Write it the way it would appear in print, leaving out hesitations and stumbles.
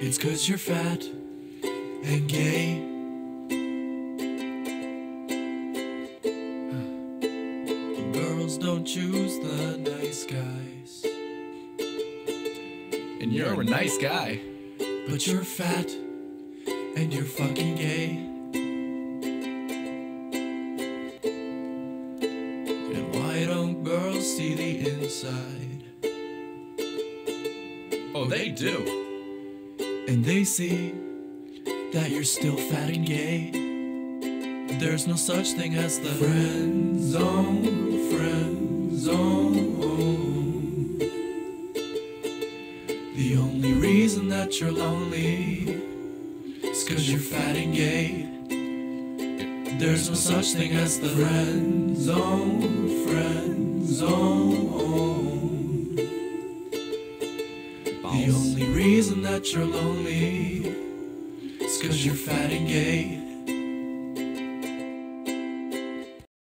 It's 'cause you're fat and gay. Girls don't choose the nice guys. And you're a nice guy. But you're fat and you're fucking gay. And why don't girls see the inside? Oh, they do. And they see that you're still fat and gay. There's no such thing as the friend zone, friend zone. The only reason that you're lonely is 'cause you're fat and gay. There's no such thing as the friend zone, friend zone. The only reason that you're lonely is 'cause you're fat and gay.